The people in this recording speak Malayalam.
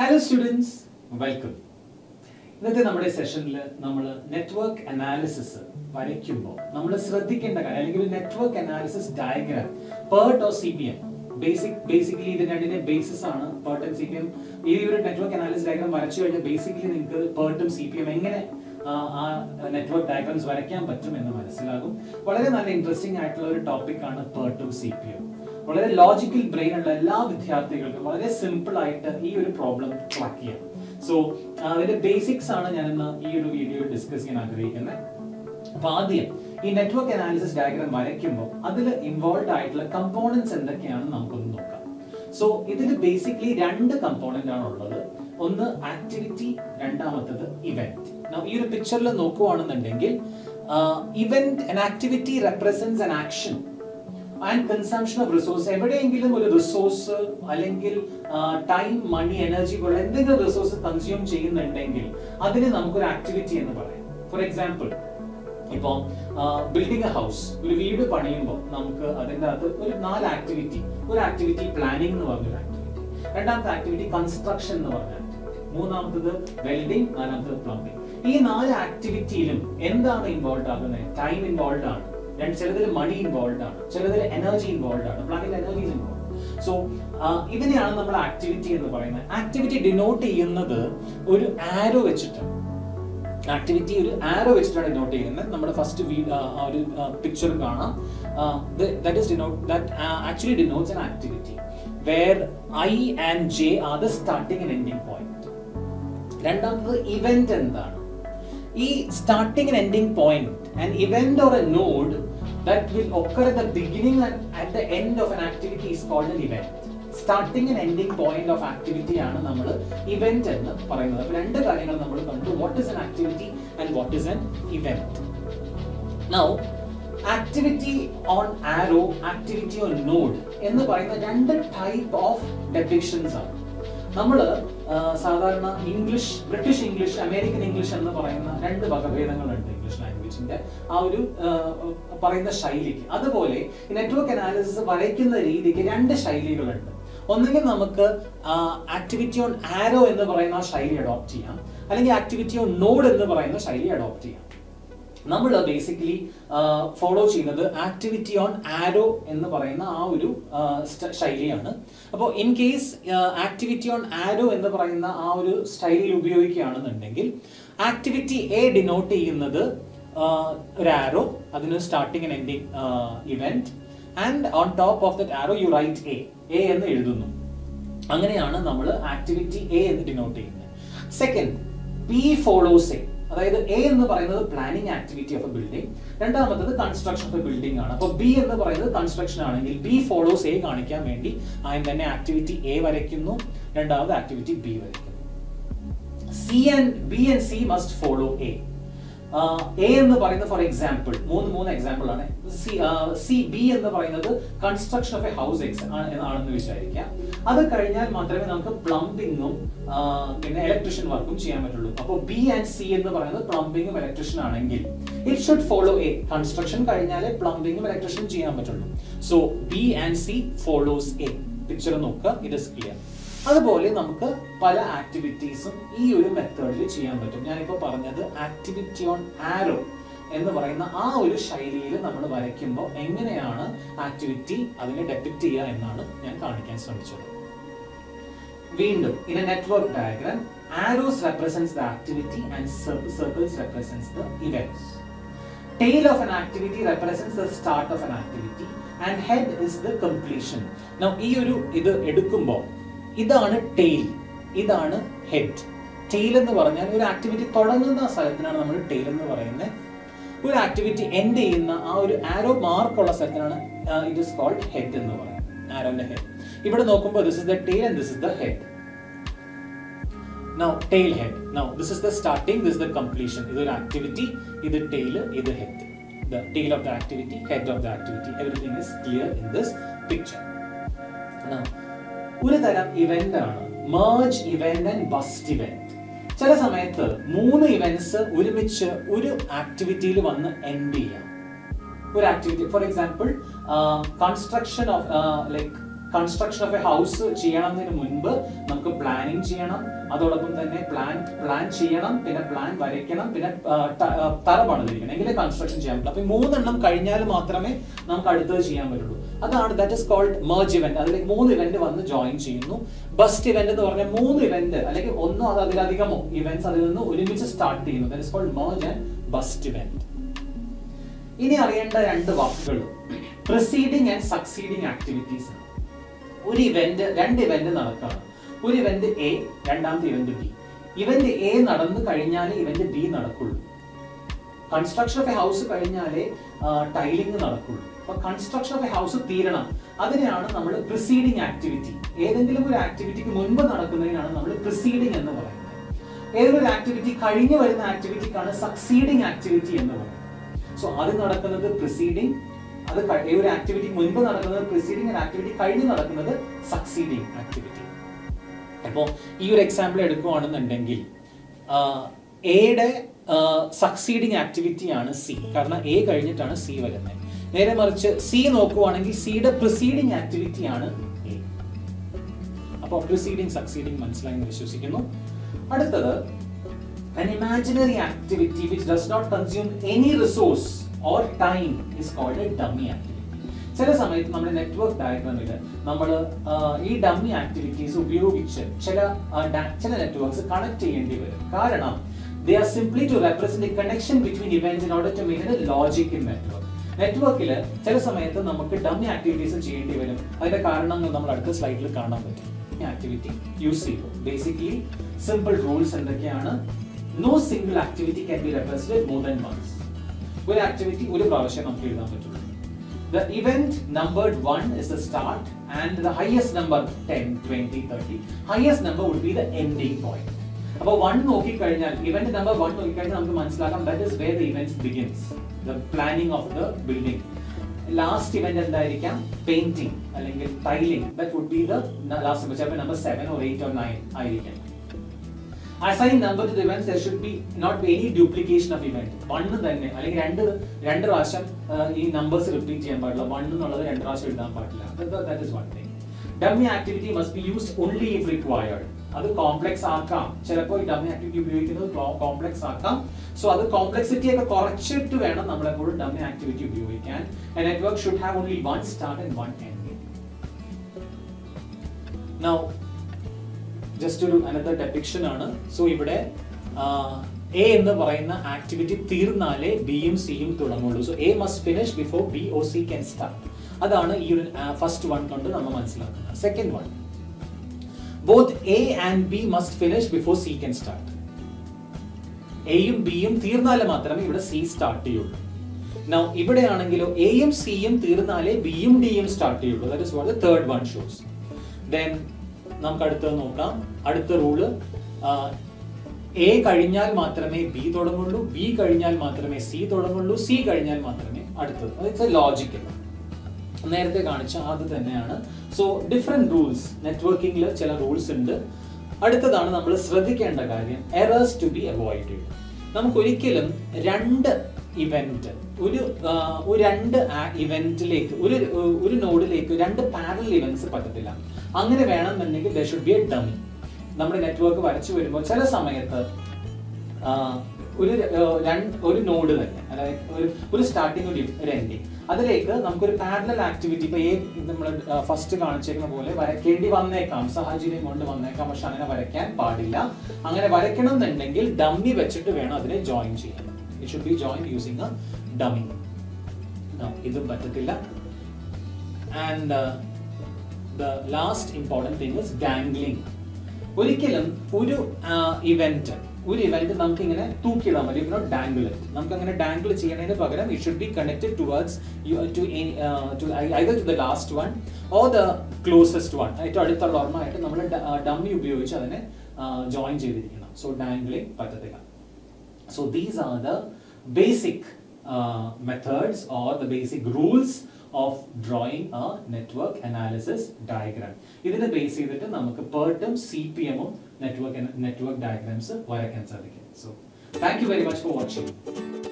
Hello students, welcome. ഇന്നത്തെ നമ്മുടെ സെഷനിൽ നമ്മൾ നെറ്റ്വർക്ക് അനാലിസിസ് വരയ്ക്കുമ്പോൾ നമ്മൾ ശ്രദ്ധിക്കേണ്ട കാര്യം അല്ലെങ്കിൽ ഒരു network analysis diagram PERT or CPM basically ഇത് രണ്ടിന്റെ ബേസിസ് ആണ് PERT and CPM. ഈ ഒരു നെറ്റ്വർക്ക് അനാലിസിസ് ഡയഗ്രാം വരച്ചു കഴിഞ്ഞാൽ ബേസിക്കലി നിങ്ങൾക്ക് PERT ഉം CPM എങ്ങനെ ആ നെറ്റ്വർക്ക് ഡയഗ്രാംസ് വരയ്ക്കാൻ പറ്റും എന്ന് മനസ്സിലാകും. വളരെ നല്ല ഇൻട്രസ്റ്റിംഗ് ആയിട്ടുള്ള ഒരു ടോപ്പിക് ആണ് PERT ഉം CPM. വളരെ ലോജിക്കൽ ബ്രെയിൻ ഉള്ള എല്ലാ വിദ്യാർത്ഥികൾക്കും വളരെ സിമ്പിൾ ആയിട്ട് ഈ ഒരു പ്രോബ്ലം ക്രാക്ക് ചെയ്യാം. സോ അതിന്റെ ബേസിക്സ് ആണ് ഞാൻ ഇന്ന് ഈ ഒരു വീഡിയോ ഡിസ്കസ് ചെയ്യാൻ ആഗ്രഹിക്കുന്നത്. അപ്പൊ ആദ്യം ഈ നെറ്റ്വർക്ക് അനാലിസിസ് ഡയഗ്രാം വരയ്ക്കുമ്പോൾ അതിൽ ഇൻവോൾവ് ആയിട്ടുള്ള കമ്പോണൻസ് എന്തൊക്കെയാണെന്ന് നമുക്കൊന്ന് നോക്കാം. സോ ഇതിൽ ബേസിക്കലി രണ്ട് കമ്പോണന്റ് ആണ് ഉള്ളത്. ഒന്ന് ആക്ടിവിറ്റി, രണ്ടാമത്തത് ഇവന്റ്. ഈ ഒരു പിക്ചറിൽ നോക്കുവാണെന്നുണ്ടെങ്കിൽ event an activity represents an action and consumption of resource. എവിടെയെങ്കിലും ഒരു റിസോഴ്സ് അല്ലെങ്കിൽ ടൈം, മണി, എനർജി പോലുള്ള എന്തെങ്കിലും റിസോഴ്സ് കൺസ്യൂം ചെയ്യുന്നുണ്ടെങ്കിൽ അതിന് നമുക്കൊരു ആക്ടിവിറ്റി എന്ന് പറയാം. ഫോർ എക്സാമ്പിൾ, ഇപ്പൊ ബിൽഡിംഗ് എ ഹൗസ്, ഒരു വീട് പണിയുമ്പോൾ നമുക്ക് അതിൻ്റെ അകത്ത് ഒരു 4 ആക്ടിവിറ്റി. ഒരു ആക്ടിവിറ്റി പ്ലാനിംഗ് എന്ന് പറഞ്ഞൊരു ആക്ടിവിറ്റി, രണ്ടാമത്തെ ആക്ടിവിറ്റി കൺസ്ട്രക്ഷൻ എന്ന് പറഞ്ഞ ആക്ടിവിറ്റി, മൂന്നാമത്തത് വെൽഡിംഗ്, നാലാമത്തത് പ്ലംബിംഗ്. ഈ 4 ആക്ടിവിറ്റിയിലും എന്താണ് ഇൻവോൾവ് ആകുന്നത്? ടൈം ഇൻവോൾവ് ആണ്, ചിലതിൽ മണി ഇൻവോൾവ് ആണ്, ചിലതിൽ എനർജി ഇൻവോൾവ് ആണ്, പ്ലാനിംഗ് എനർജി ഇൻവോൾവ്. സോ ഇതിനെയാണ് നമ്മൾ ആക്ടിവിറ്റി എന്ന് പറയുന്നത്. ആക്ടിവിറ്റി ഡിനോട്ട് ചെയ്യുന്നത് ഒരു ആരോ വെച്ചിട്ടാണ്. ആക്ടിവിറ്റി ഒരു ആരോ വെച്ചിട്ടാണ് ഡിനോട്ട് ചെയ്യുന്നത്. നമ്മുടെ ഫസ്റ്റ് ഒരു പിക്ചർ കാണാം. that actually denotes an activity where I and J are the starting and ending point. രണ്ടാമത് ഇവന്റ് എന്താണ്? ഈ starting and ending point, an event or a node that will occur at the beginning and at the end of an activity is called an event. Starting and ending point of activity ആണ് നമ്മൾ ഇവന്റ് എന്ന് പറയുന്നത്. അപ്പോൾ രണ്ട് കാര്യങ്ങൾ നമ്മൾ കണ്ടു. What is an activity and what is an event? Now, activity on arrow, activity on node എന്ന് പറയുന്ന രണ്ട് ടൈപ്പ് ഓഫ് ഡെപിക്ഷൻസ് ആണ്. നമ്മൾ സാധാരണ English, British English, American English എന്ന് പറയുന്ന രണ്ട് വകഭേദങ്ങളുണ്ട് ഇംഗ്ലീഷ് ലാംഗ്വേജിന്റെ ആ ഒരു പറയുന്ന ശൈലിക്ക്. അതുപോലെ നെറ്റ്വർക്ക് അനാലിസിസ് വരയ്ക്കുന്ന രീതിക്ക് രണ്ട് ശൈലികളുണ്ട്. ഒന്നുകിൽ നമുക്ക് ആക്ടിവിറ്റി ഓൺ ആരോ എന്ന് പറയുന്ന ശൈലി അഡോപ്റ്റ് ചെയ്യാം, അല്ലെങ്കിൽ ആക്ടിവിറ്റി ഓൺ നോഡ് എന്ന് പറയുന്ന ശൈലി അഡോപ്റ്റ് ചെയ്യാം. നമ്മൾ ബേസിക്കലി ഫോളോ ചെയ്യുന്നത് ആക്ടിവിറ്റി ഓൺ ആരോ എന്ന് പറയുന്ന ആ ഒരു ശൈലിയാണ്. അപ്പോൾ in case activity on arrow എന്ന് പറയുന്ന ആ ഒരു സ്റ്റൈലിൽ ഉപയോഗിക്കുകയാണെന്നുണ്ടെങ്കിൽ ആക്ടിവിറ്റി എ ഡിനോട്ട് ചെയ്യുന്നത് ഒരു ആരോ, അതിന് starting and ending event, and on top of that arrow you write A എന്ന് എഴുതുന്നു. അങ്ങനെയാണ് നമ്മൾ ആക്ടിവിറ്റി എ എന്ന് ഡിനോട്ട് ചെയ്യുന്നത്. Second, B follows A. അതായത് എ എന്ന് പറയുന്നത് planning activity of a building, രണ്ടാമത്തത് കൺസ്ട്രക്ഷൻ ഓഫ് എ ബിൽഡിംഗ് ആണ്. അപ്പോൾ ബി എന്ന് പറയുന്നത് കൺസ്ട്രക്ഷൻ ആണെങ്കിൽ ബി ഫോളോസ് എ കാണിക്കാൻ വേണ്ടി ആദ്യം തന്നെ ആക്ടിവിറ്റി എ വരയ്ക്കുന്നു, രണ്ടാമത് ആക്ടിവിറ്റി ബി വരയ്ക്കുന്നു. B and C must follow A. A എന്ന് പറയുന്നത് ഫോർ എക്സാമ്പിൾ മൂന്ന് എക്സാമ്പിൾ ആണ്. ബി എന്ന് പറയുന്നത് കൺസ്ട്രക്ഷൻ ഓഫ് എ ഹൗസ് ആണെന്ന് വിചാരിക്കാം. അത് കഴിഞ്ഞാൽ മാത്രമേ നമുക്ക് പ്ലംബിങ്ങും പിന്നെ ഇലക്ട്രീഷ്യൻ വർക്കും ചെയ്യാൻ പറ്റുള്ളൂ. അപ്പോൾ ബി ആൻഡ് സി എന്ന് പറയുന്നത് പ്ലംബിങ്ങും ഇലക്ട്രീഷ്യൻ ആണെങ്കിൽ it should follow A. Construction കഴിഞ്ഞാലേ പ്ലംബിങ്ങും ഇലക്ട്രീഷ്യനും ചെയ്യാൻ പറ്റുള്ളൂ. So B and C follows A. Picture നോക്കുക, ഇറ്റ് ഇസ് ക്ലിയർ. അതുപോലെ നമുക്ക് പല ആക്ടിവിറ്റീസും ഈ ഒരു മെത്തേഡിൽ ചെയ്യാൻ പറ്റും. ഞാനിപ്പോൾ പറഞ്ഞത് ആക്ടിവിറ്റി ഓൺ ആരോ എന്ന് പറയുന്ന ആ ഒരു ശൈലിയിൽ നമ്മൾ വരയ്ക്കുമ്പോൾ എങ്ങനെയാണ് ആക്ടിവിറ്റി അതിനെ ഡെപിക്ട് ചെയ്യുക എന്നാണ് ഞാൻ കാണിക്കാൻ ശ്രമിച്ചത്. വീണ്ടും in a network diagram, arrows represents the activity and circles represents the events. Tail of an activity represents the start of an activity and head is the completion. Now ഇത് എടുക്കുമ്പോൾ ഇതാണ് ടെയിൽ, ഇതാണ് ഹെഡ്. ടെയിൽ എന്ന് പറഞ്ഞാൽ ഒരു ആക്ടിവിറ്റി തുടങ്ങുന്ന സ്ഥലത്തിനാണ് നമ്മൾ ടെയിൽ എന്ന് പറയുന്നത്. ഒരു ആക്ടിവിറ്റി എൻഡ് ചെയ്യുന്ന ആ ഒരു ആരോ മാർക്കുള്ള സ്ഥലത്തിനാണ് ഇറ്റ് ഈസ് കോൾഡ് ഹെഡ് എന്ന് പറയുന്നത്, ആരോന്റെ ഹെഡ്. ഇവിടെ നോക്കുമ്പോൾ this is the tail and this is the head. Now tail head. Now this is the starting, this is the completion. ഇതൊരു ആക്ടിവിറ്റി, ഇത് ടെയിൽ, ഇത് head. The tail of the activity, head of the activity, everything is clear in this picture. Now ഒരു തരം ഇവന്റ് ആണ് merge event and bust event. ചില സമയത്ത് 3 ഇവന്റ്സ് ഒരുമിച്ച് ഒരു ആക്ടിവിറ്റിയിൽ വന്ന് എൻഡ് ചെയ്യാം. ഒരു activity for example construction of like construction of a house ചെയ്യണമെന്നതിന് മുൻപ് നമുക്ക് പ്ലാനിങ് ചെയ്യണം, അതോടൊപ്പം തന്നെ പ്ലാൻ ചെയ്യണം, പിന്നെ പ്ലാൻ വരയ്ക്കണം, പിന്നെ തറ പണിതിരിക്കണം, എങ്കിലേ കൺസ്ട്രക്ഷൻ ചെയ്യാൻ പറ്റും. അപ്പൊ 3 എണ്ണം കഴിഞ്ഞാൽ മാത്രമേ നമുക്ക് അടുത്തത് ചെയ്യാൻ പറ്റുള്ളൂ. അതാണ് that is called merge event. അതിലേക്ക് 3 ഇവന്റ് വന്ന് ജോയിൻ ചെയ്യുന്നു. ബസ്റ്റ് ഇവന്റ് എന്ന് പറഞ്ഞാൽ 3 ഇവന്റ് അല്ലെങ്കിൽ ഒന്നോ അതിലധികമോ ഇവന്റ്സ് അതിൽ നിന്ന് ഒരുമിച്ച് സ്റ്റാർട്ട് ചെയ്യുന്നു. That is called merge and burst event. ഇനി അറിയേണ്ട 2 വാക്കുകൾ പ്രിസീഡിംഗ് ആൻഡ് സക്സീഡിംഗ് ആക്ടിവിറ്റീസ്. ഒരു ഇവന്റ് 2 ഇവന്റ് നടക്കുകയാണ്. ഒരു ഇവന്റ് എ, രണ്ടാമത്തെ ഇവന്റ് ബി. ഇവന്റ് എ നടന്നു കഴിഞ്ഞാലേ ഇവന്റ് ബി നടക്കുള്ളൂ. കൺസ്ട്രക്ഷൻ ഓഫ് എ ഹൗസ് കഴിഞ്ഞാലേ ടൈലിംഗ് നടക്കുള്ളൂ. അപ്പൊ കൺസ്ട്രക്ഷൻ ഓഫ് എ ഹൗസ് തീരണം, അതിനെയാണ് നമ്മൾ പ്രിസീഡിംഗ് ആക്ടിവിറ്റി. ഏതെങ്കിലും ഒരു ആക്ടിവിറ്റിക്ക് മുൻപ് നടക്കുന്നതിനാണ് നമ്മൾ പ്രിസീഡിംഗ് എന്ന് പറയുന്നത്. ഏതൊരു ആക്ടിവിറ്റി കഴിഞ്ഞു വരുന്ന ആക്ടിവിറ്റിക്കാണ് സക്സീഡിംഗ് ആക്ടിവിറ്റി എന്ന് പറയുന്നത്. സോ അത് നടക്കുന്നത് പ്രിസീഡിംഗ്, അത് ഒരു ആക്ടിവിറ്റി മുൻപ് നടക്കുന്നത് പ്രിസീഡിംഗ്, ഒരു ആക്ടിവിറ്റി കഴിഞ്ഞ് നടക്കുന്നത് സക്സീഡിംഗ് ആക്ടിവിറ്റി. അപ്പോൾ ഈ ഒരു എക്സാമ്പിൾ എടുക്കുകയാണെന്നുണ്ടെങ്കിൽ എയുടെ സക്സീഡിംഗ് ആക്ടിവിറ്റി ആണ് സി, കാരണം എ കഴിഞ്ഞിട്ടാണ് സി വരുന്നത്. നേരെ മറിച്ച് സി നോക്കുവാണെങ്കിൽ സിയുടെ പ്രിസീഡിംഗ് ആക്ടിവിറ്റി ആണ് എ. അപ്പോൾ പ്രിസീഡിംഗ് സക്സീഡിംഗ് മനസ്സിലായി എന്ന് വിശ്വസിക്കുന്നു. അടുത്തത് an imaginary activity which does not consume any resource or time is called a dummy activity. ചില സമയത്ത് നമ്മുടെ നെറ്റ്വർക്ക് ഡയഗ്രാമിൽ നമ്മൾ ഈ ഡമ്മി ആക്ടിവിറ്റീസ് ഉപയോഗിച്ച് ചില നെറ്റ്വർക്ക്സ് കണക്ട് ചെയ്യേണ്ടി വരും. കാരണം they are simply to represent a connection between events in order to maintain a logic in network. നെറ്റ്വർക്കിൽ ചില സമയത്ത് നമുക്ക് ഡമ്മി ആക്ടിവിറ്റീസ് ചെയ്യേണ്ടി വരും. അതിന്റെ കാരണങ്ങൾ നമ്മൾ അടുത്ത സ്ലൈഡിൽ കാണാൻ പറ്റും. ആക്ടിവിറ്റി യൂസ് ചെയ്യുമ്പോൾ ബേസിക്കലി സിമ്പിൾ റൂൾസ് എന്തൊക്കെയാണ്? No single activity can be represented more than once. ഒരു ആക്ടിവിറ്റി ഒരു പ്രാവശ്യം നമുക്ക് എഴുതാൻ പറ്റുള്ളൂ. The event numbered 1 is the start and the highest number 10, 20, 30. Highest number would be the ending point. അപ്പോൾ 1 നോക്കിക്കഴിഞ്ഞാൽ ഇവന്റ് നമ്പർ 1 നോക്കിക്കഴിഞ്ഞാൽ നമുക്ക് മനസ്സിലാക്കാം that is where the event begins. The planning of the building. Last event എന്തായിരിക്കാം? പെയിന്റിംഗ് അല്ലെങ്കിൽ tiling. That would be the last number. ചിലപ്പോൾ നമ്പർ 7 or 8 or 9 ആയിരിക്കാം. Assign number to the events, there should be not be any duplication of event. 1 തന്നെ അല്ലെങ്കിൽ രണ്ട് പ്രാവശ്യം ഈ നമ്പേഴ്സ് റിപ്പീറ്റ് ചെയ്യാൻ പാടില്ല. 1 എന്നുള്ളത് 2 പ്രാവശ്യം എഴുതാൻ പാടില്ല. That is one thing. Dummy activity must be used only if required. അത് കോംപ്ലക്സ് ആക്കാം. ചിലപ്പോൾ ഈ ഡമ്മി ആക്ടിവിറ്റി ഉപയോഗിക്കുന്നത് കോംപ്ലക്സ് ആക്കാം. സോ അത് കോംപ്ലക്സിറ്റി ഒക്കെ കുറച്ചിട്ട് വേണം നമ്മൾ എപ്പോഴും ഡമ്മി ആക്ടിവിറ്റി ഉപയോഗിക്കാൻ. A network should have only one start and one end. Now just ഒരു അനദർ ഡെപിക്ഷൻ ആണ്. സോ ഇവിടെ എ എന്ന് പറയുന്ന ആക്ടിവിറ്റി തീർന്നാലേ ബിയും സിയും തുടങ്ങുള്ളൂ. So A must finish before B or C can start. അതാണ് ഈ ഒരു ഫസ്റ്റ് വൺ കൊണ്ട് നമ്മൾ മനസ്സിലാക്കുന്നത്. Second one, both A and B must finish before C can start. എയും ബിയും തീർന്നാലേ മാത്രമേ ഇവിടെ സി സ്റ്റാർട്ട് ചെയ്യുള്ളൂ. Now ഇവിടെയാണെങ്കിലോ എയും സിയും തീർന്നാലേ ബിയും ഡിയും സ്റ്റാർട്ട് ചെയ്യുള്ളൂ. That is what the third one shows. Then നമുക്ക് അടുത്തത് നോക്കാം. അടുത്ത റൂള്, എ കഴിഞ്ഞാൽ മാത്രമേ ബി തുടങ്ങുള്ളൂ, ബി കഴിഞ്ഞാൽ മാത്രമേ സി തുടങ്ങുള്ളൂ, സി കഴിഞ്ഞാൽ മാത്രമേ അടുത്തത്. അതായത് ലോജിക്കൽ. നേരത്തെ കാണിച്ച അത് തന്നെയാണ്. സോ ഡിഫറെന്റ് റൂൾസ് നെറ്റ്വർക്കിംഗിൽ ചില റൂൾസ് ഉണ്ട്. അടുത്തതാണ് നമ്മൾ ശ്രദ്ധിക്കേണ്ട കാര്യം, എറേഴ്സ് ടു ബി അവോയ്ഡഡ്. നമുക്ക് ഒരിക്കലും രണ്ട് ഇവന്റ് ഒരു രണ്ട് ഇവന്റിലേക്ക് ഒരു നോഡിലേക്ക് രണ്ട് പാരലൽ ഇവന്റ്സ് പറ്റത്തില്ല. അങ്ങനെ വേണമെന്നുണ്ടെങ്കിൽ there should be a dummy. നമ്മുടെ നെറ്റ്വർക്ക് വരച്ചു വരുമ്പോൾ ചില സമയത്ത് ഒരു നോഡ് തന്നെ, അതായത് ഒരു സ്റ്റാർട്ടിംഗ് ഒരു എൻഡിങ്, അതിലേക്ക് നമുക്കൊരു പാരലൽ ആക്ടിവിറ്റി ഇപ്പൊ നമ്മൾ ഫസ്റ്റ് കാണിച്ചേക്കുന്ന പോലെ വരയ്ക്കേണ്ടി വന്നേക്കാം, സാഹചര്യം കൊണ്ട് വന്നേക്കാം. പക്ഷെ അങ്ങനെ വരയ്ക്കാൻ പാടില്ല. അങ്ങനെ വരയ്ക്കണം എന്നുണ്ടെങ്കിൽ ഡമ്മി വെച്ചിട്ട് വേണം അതിനെ ജോയിൻ ചെയ്യാൻ. It should be joined using a dummy. Now, ഇതും പറ്റത്തില്ല. And the last important thing is dangling. ഒരിക്കലും ഒരു ഇവന്റ് നമുക്ക് ഇങ്ങനെ തൂക്കിയിടാൻ പറ്റും. You cannot dangle it. നമുക്ക് അങ്ങനെ ഡാങ്കിൾ ചെയ്യുന്നതിന് പകരം it should be connected towards to either to the last one or the closest one. ഏറ്റവും അടുത്തുള്ള ഓർമ്മയായിട്ട് നമ്മൾ ഡമ്മി ഉപയോഗിച്ച് അതിനെ ജോയിൻ ചെയ്തിരിക്കണം. സോ ഡാംഗ്ലിംഗ് പറ്റത്തില്ല. So these are the basic methods or the basic rules of drawing a network analysis diagram. ഇതിനെ ബേസ് ചെയ്തിട്ട് നമുക്ക് PERT-ഉം CPM-ഉം network diagrams വരയ്ക്കാൻ സാധിക്കും. So thank you very much for watching.